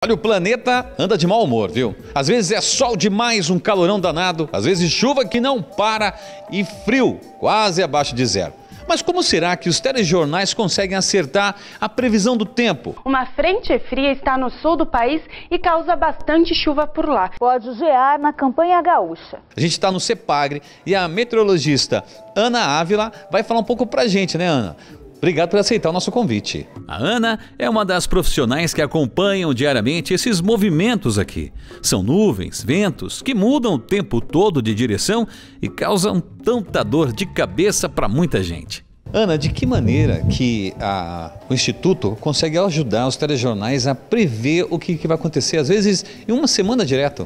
Olha, o planeta anda de mau humor, viu? Às vezes é sol demais, um calorão danado, às vezes chuva que não para e frio, quase abaixo de zero. Mas como será que os telejornais conseguem acertar a previsão do tempo? Uma frente fria está no sul do país e causa bastante chuva por lá. Pode gear na campanha gaúcha. A gente está no CEPAGRE e a meteorologista Ana Ávila vai falar um pouco pra gente, né, Ana? Obrigado por aceitar o nosso convite. A Ana é uma das profissionais que acompanham diariamente esses movimentos aqui. São nuvens, ventos, que mudam o tempo todo de direção e causam tanta dor de cabeça para muita gente. Ana, de que maneira que o Instituto consegue ajudar os telejornais a prever o que vai acontecer, às vezes, em uma semana direto?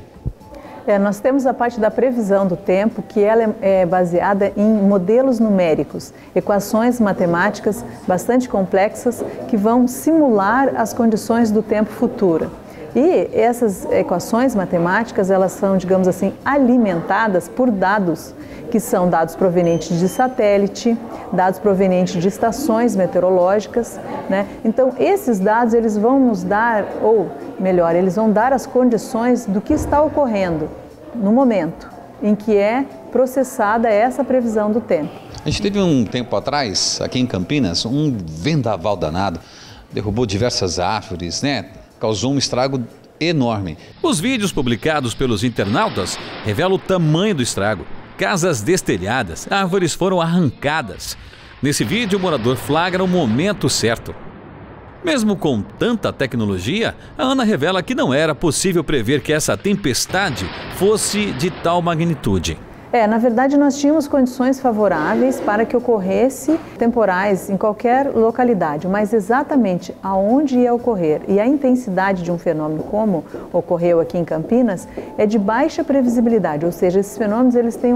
Nós temos a parte da previsão do tempo, que ela é baseada em modelos numéricos, equações matemáticas bastante complexas que vão simular as condições do tempo futuro. E essas equações matemáticas, elas são, digamos assim, alimentadas por dados, que são dados provenientes de satélite, dados provenientes de estações meteorológicas, né? Então, esses dados, eles vão nos dar, ou melhor, eles vão dar as condições do que está ocorrendo no momento em que é processada essa previsão do tempo. A gente teve um tempo atrás, aqui em Campinas, um vendaval danado, derrubou diversas árvores, né? Causou um estrago enorme. Os vídeos publicados pelos internautas revelam o tamanho do estrago. Casas destelhadas, árvores foram arrancadas. Nesse vídeo, o morador flagra o momento certo. Mesmo com tanta tecnologia, a Ana revela que não era possível prever que essa tempestade fosse de tal magnitude. Na verdade, nós tínhamos condições favoráveis para que ocorresse temporais em qualquer localidade, mas exatamente aonde ia ocorrer e a intensidade de um fenômeno como ocorreu aqui em Campinas é de baixa previsibilidade, ou seja, esses fenômenos eles têm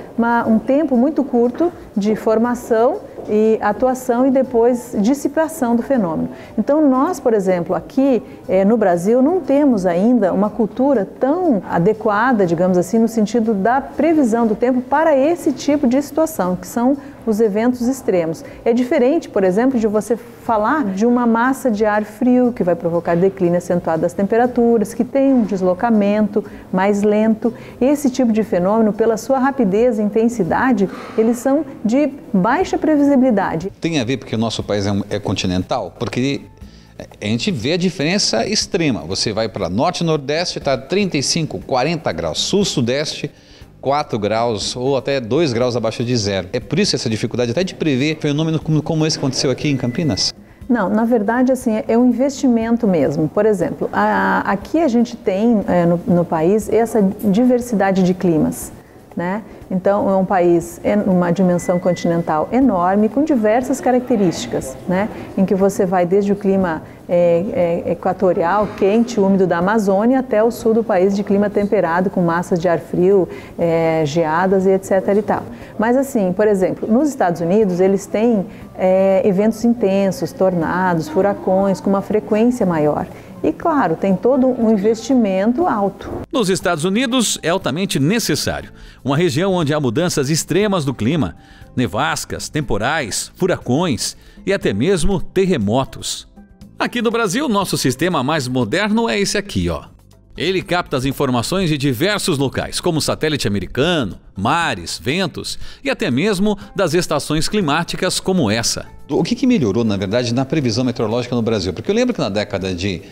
um tempo muito curto de formação e atuação e depois dissipação do fenômeno. Então nós, por exemplo, aqui no Brasil não temos ainda uma cultura tão adequada, digamos assim, no sentido da previsão do tempo para esse tipo de situação, que são os eventos extremos. É diferente, por exemplo, de você falar de uma massa de ar frio que vai provocar declínio acentuado das temperaturas, que tem um deslocamento mais lento. Esse tipo de fenômeno, pela sua rapidez e intensidade, eles são de baixa previsibilidade. Tem a ver porque o nosso país é continental? Porque a gente vê a diferença extrema. Você vai para norte e nordeste, está 35, 40 graus. Sul, sudeste, 4 graus ou até 2 graus abaixo de zero. É por isso essa dificuldade até de prever fenômenos como esse que aconteceu aqui em Campinas? Não, na verdade, assim, é um investimento mesmo. Por exemplo, aqui a gente tem no país essa diversidade de climas, né? Então, é um país, uma dimensão continental enorme, com diversas características, né? Em que você vai desde o clima equatorial, quente, úmido da Amazônia, até o sul do país de clima temperado, com massas de ar frio, geadas e etc. e tal. Mas assim, por exemplo, nos Estados Unidos, eles têm eventos intensos, tornados, furacões, com uma frequência maior. E, claro, tem todo um investimento alto. Nos Estados Unidos, é altamente necessário. Uma região onde há mudanças extremas do clima, nevascas, temporais, furacões e até mesmo terremotos. Aqui no Brasil, nosso sistema mais moderno é esse aqui, ó. Ele capta as informações de diversos locais, como satélite americano, mares, ventos e até mesmo das estações climáticas como essa. O que melhorou, na verdade, na previsão meteorológica no Brasil? Porque eu lembro que na década de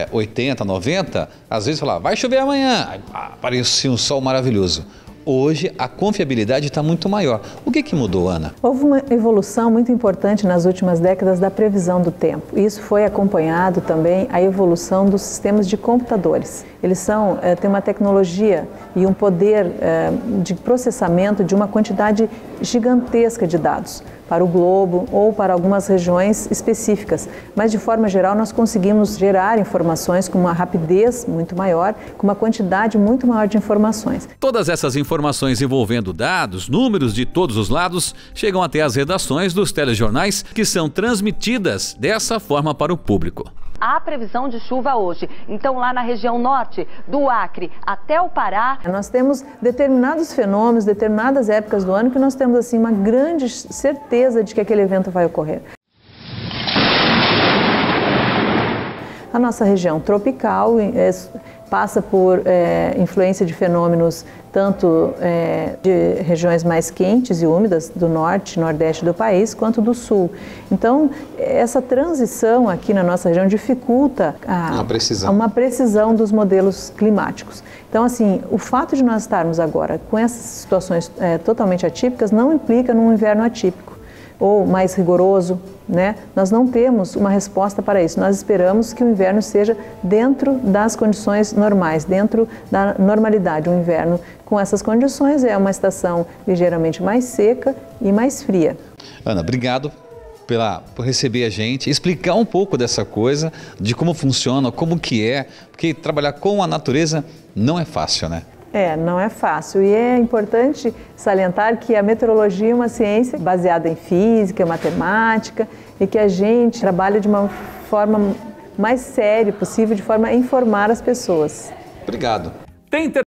80, 90, às vezes falava, vai chover amanhã, aparecia um sol maravilhoso. Hoje a confiabilidade está muito maior. O que mudou, Ana? Houve uma evolução muito importante nas últimas décadas da previsão do tempo. Isso foi acompanhado também a evolução dos sistemas de computadores. Eles têm uma tecnologia e um poder de processamento de uma quantidade gigantesca de dados para o globo ou para algumas regiões específicas. Mas, de forma geral, nós conseguimos gerar informações com uma rapidez muito maior, com uma quantidade muito maior de informações. Todas essas informações envolvendo dados, números de todos os lados, chegam até as redações dos telejornais, que são transmitidas dessa forma para o público. Há previsão de chuva hoje, então lá na região norte, do Acre até o Pará. Nós temos determinados fenômenos, determinadas épocas do ano que nós temos assim uma grande certeza de que aquele evento vai ocorrer. A nossa região tropical passa por influência de fenômenos tanto de regiões mais quentes e úmidas do norte e nordeste do país, quanto do sul. Então, essa transição aqui na nossa região dificulta uma precisão dos modelos climáticos. Então, assim, o fato de nós estarmos agora com essas situações totalmente atípicas não implica num inverno atípico ou mais rigoroso, né? Nós não temos uma resposta para isso. Nós esperamos que o inverno seja dentro das condições normais, dentro da normalidade. O inverno com essas condições é uma estação ligeiramente mais seca e mais fria. Ana, obrigado por receber a gente, explicar um pouco dessa coisa, de como funciona, como que é, porque trabalhar com a natureza não é fácil, né? Não é fácil, e é importante salientar que a meteorologia é uma ciência baseada em física, matemática, e que a gente trabalha de uma forma mais séria possível, de forma a informar as pessoas. Obrigado.